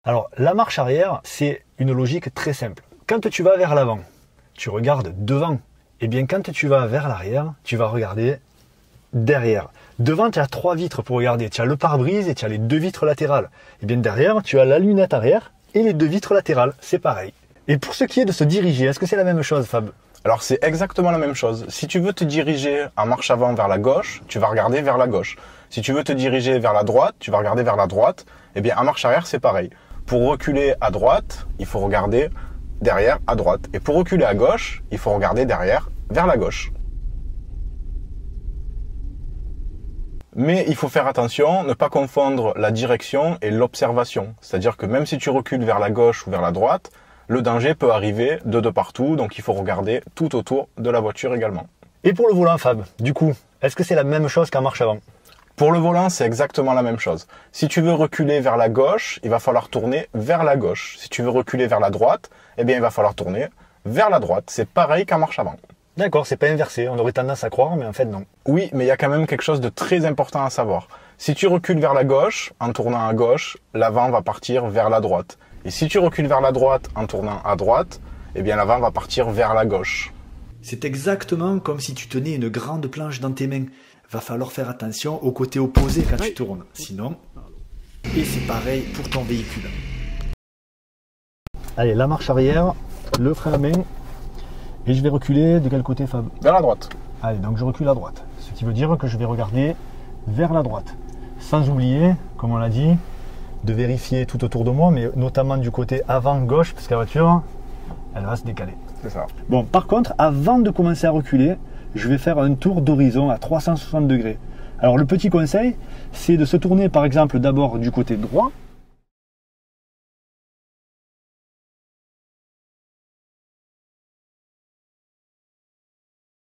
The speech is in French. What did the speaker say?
Alors, la marche arrière, c'est une logique très simple. Quand tu vas vers l'avant, tu regardes devant. Et bien, quand tu vas vers l'arrière, tu vas regarder derrière. Devant, tu as 3 vitres pour regarder. Tu as le pare-brise et tu as les 2 vitres latérales. Et bien, derrière, tu as la lunette arrière et les 2 vitres latérales. C'est pareil. Et pour ce qui est de se diriger, est-ce que c'est la même chose, Fab? Alors, c'est exactement la même chose. Si tu veux te diriger en marche avant vers la gauche, tu vas regarder vers la gauche. Si tu veux te diriger vers la droite, tu vas regarder vers la droite. Et bien, en marche arrière, c'est pareil. Pour reculer à droite, il faut regarder derrière à droite. Et pour reculer à gauche, il faut regarder derrière vers la gauche. Mais il faut faire attention, ne pas confondre la direction et l'observation. C'est-à-dire que même si tu recules vers la gauche ou vers la droite, le danger peut arriver de partout, donc il faut regarder tout autour de la voiture également. Et pour le volant, Fab, du coup, est-ce que c'est la même chose qu'en marche avant? Pour le volant, c'est exactement la même chose. Si tu veux reculer vers la gauche, il va falloir tourner vers la gauche. Si tu veux reculer vers la droite, eh bien, il va falloir tourner vers la droite. C'est pareil qu'en marche avant. D'accord, c'est pas inversé. On aurait tendance à croire, mais en fait, non. Oui, mais il y a quand même quelque chose de très important à savoir. Si tu recules vers la gauche, en tournant à gauche, l'avant va partir vers la droite. Et si tu recules vers la droite, en tournant à droite, eh bien, l'avant va partir vers la gauche. C'est exactement comme si tu tenais une grande planche dans tes mains. Va falloir faire attention au côté opposé quand tu tournes. Sinon, et c'est pareil pour ton véhicule. Allez, la marche arrière, le frein à main. Et je vais reculer de quel côté, Fab? Vers la droite. Allez, donc je recule à droite. Ce qui veut dire que je vais regarder vers la droite. Sans oublier, comme on l'a dit, de vérifier tout autour de moi, mais notamment du côté avant gauche, parce que la voiture, elle va se décaler. C'est ça. Bon, par contre, avant de commencer à reculer, je vais faire un tour d'horizon à 360 degrés. Alors le petit conseil, c'est de se tourner par exemple d'abord du côté droit,